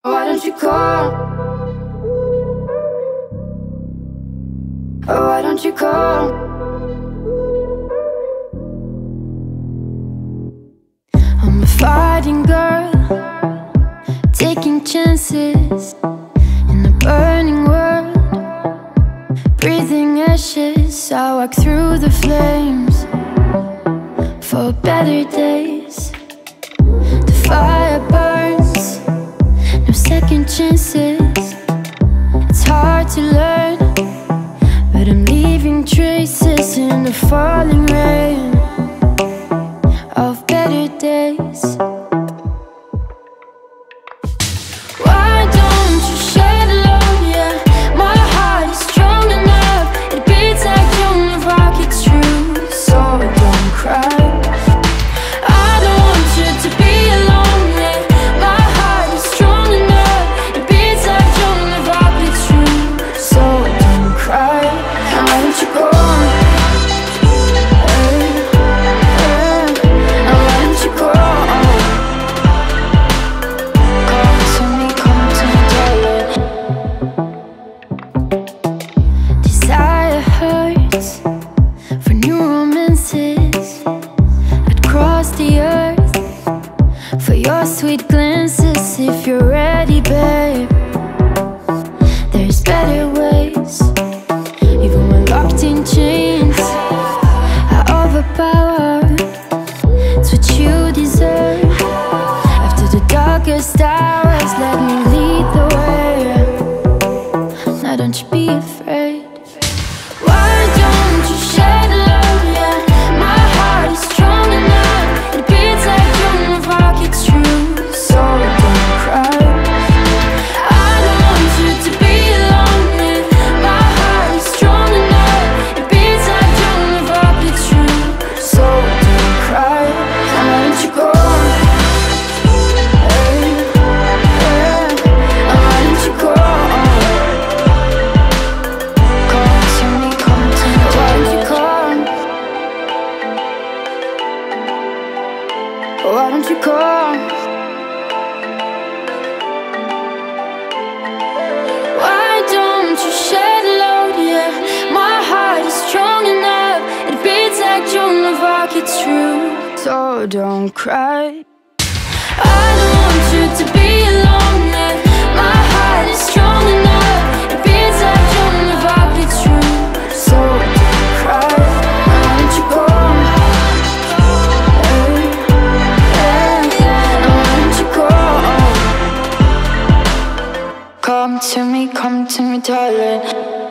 Why don't you call? Oh, why don't you call? I'm a fighting girl, taking chances in a burning world, breathing ashes. I walk through the flames for better days. The fire burns, no second chances. It's hard to learn, but I'm leaving traces in the falling rain of better days. Why don't you shed alone? Yeah, my heart is strong enough. It beats like Joan of Arc, it's true. So don't cry. I don't want you to be alone. Yeah, my heart is strong enough. It beats like Joan of Arc, it's true. So don't cry. Now why don't you go? For new romances, I'd cross the earth for your sweet glances. If you're ready, babe, there's better ways. Even when locked in chains, I overpower. It's what you deserve. After the darkest hours, let me lead the way. Now don't you be afraid. Why don't you shed alone? Yeah, my heart is strong enough. It beats like Joan of Arc, it's true. So don't cry. I don't want you to be alone. Yeah, my heart is strong enough. It beats like Joan of Arc, it's true. So don't cry. Now why don't you go? Why don't you go? Why don't you call? Why don't you shed a load? Yeah, my heart is strong enough. It beats like Joan of Arc, it's true. So don't cry. I don't want you to be alone. Yeah, my heart is strong enough. It beats like Joan of Arc, it's true. So don't cry. Why don't you go? Come to me, darling.